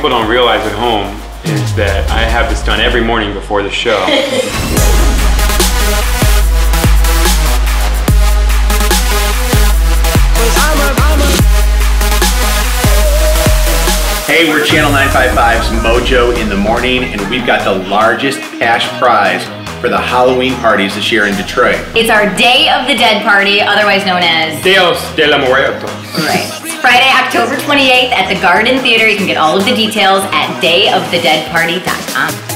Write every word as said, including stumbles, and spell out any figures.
people don't realize at home is that I have this done every morning before the show. Hey, we're Channel nine fifty-five's Mojo in the Morning, and we've got the largest cash prize for the Halloween parties this year in Detroit. It's our Day of the Dead party, otherwise known as Dios de la Muertos. Right. Friday, October twenty-eighth at the Garden Theater. You can get all of the details at day of the dead party dot com.